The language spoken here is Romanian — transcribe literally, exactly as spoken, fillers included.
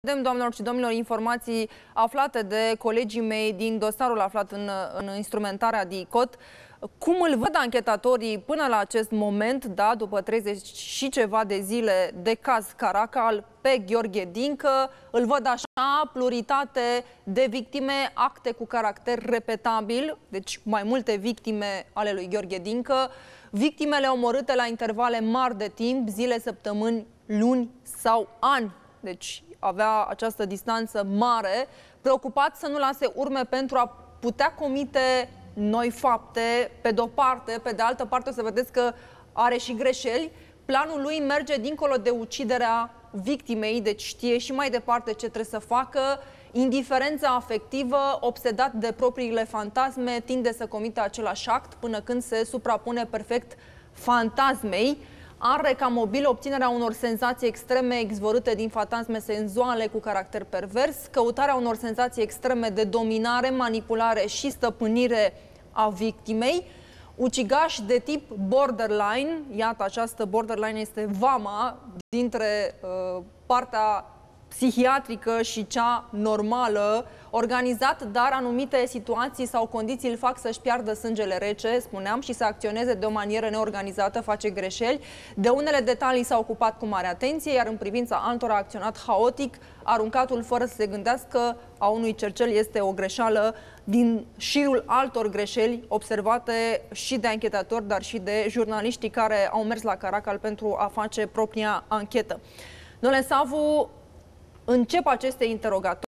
Vedem, doamnelor și domnilor, informații aflate de colegii mei din dosarul aflat în, în instrumentarea DICOT. Cum îl văd anchetatorii până la acest moment, da, după treizeci și ceva de zile de caz Caracal pe Gheorghe Dincă, îl văd așa, pluritate de victime, acte cu caracter repetabil, deci mai multe victime ale lui Gheorghe Dincă, victimele omorâte la intervale mari de timp, zile, săptămâni, luni sau ani. Deci avea această distanță mare, preocupat să nu lase urme pentru a putea comite noi fapte, pe de-o parte, pe de altă parte o să vedeți că are și greșeli. Planul lui merge dincolo de uciderea victimei, deci știe și mai departe ce trebuie să facă. Indiferența afectivă, obsedat de propriile fantasme, tinde să comită același act până când se suprapune perfect fantasmei. Are ca mobil obținerea unor senzații extreme exvorâte din fantasme senzuale cu caracter pervers, căutarea unor senzații extreme de dominare, manipulare și stăpânire a victimei, ucigaș de tip borderline. Iată, această borderline este vama dintre uh, partea psihiatrică și cea normală, organizat, dar anumite situații sau condiții îl fac să-și piardă sângele rece, spuneam, și să acționeze de o manieră neorganizată, face greșeli. De unele detalii s-a ocupat cu mare atenție, iar în privința altora a acționat haotic, aruncatul fără să se gândească a unui cercel este o greșeală din șirul altor greșeli observate și de anchetatori, dar și de jurnaliștii care au mers la Caracal pentru a face propria anchetă. Domnule Savu, încep aceste interogatorii.